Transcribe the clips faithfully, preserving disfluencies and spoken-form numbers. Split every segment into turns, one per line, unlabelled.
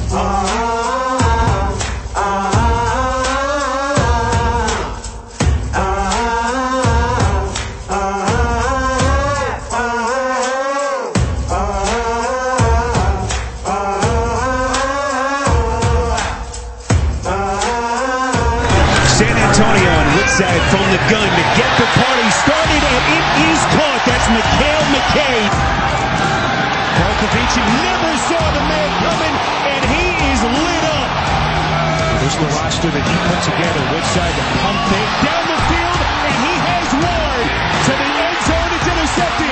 San Antonio and Woodside from the gun to get the party started, and it is caught. That's Mikhail McKay. Volkovic never saw the man coming, and he is lit up. This is the roster that he put together. Woodside to pump fake down the field, and he has Ward to the end zone. It's intercepted.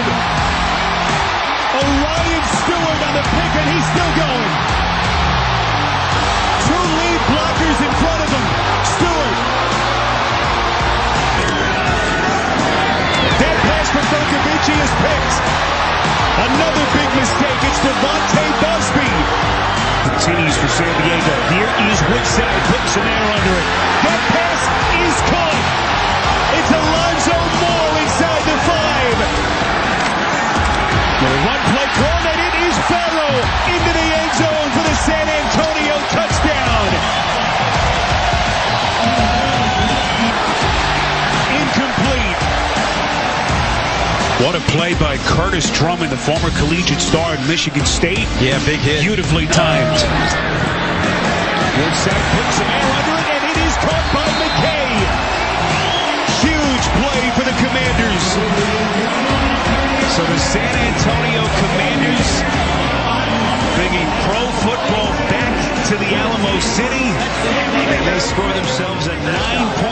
Orion Stewart on the pick, and he's still going. Two lead blockers in front of him. Stewart. That pass from Volkovic is picked. Another big mistake. It's Devontae Busby. Continues for San Diego. Here is Woodside. Puts an air under it. That pass is caught. It's Alonzo Moore inside the five. The run play called, and it is Farrell into the end zone for the San Antonio touchdown. Incomplete. What a play by Curtis Drummond, the former collegiate star at Michigan State.
Yeah, big hit.
Beautifully timed. Woodside puts some air under it, and it is caught by McKay. Huge play for the Commanders. So the San Antonio Commanders bringing pro football back to the Alamo City, and they score themselves a nine-point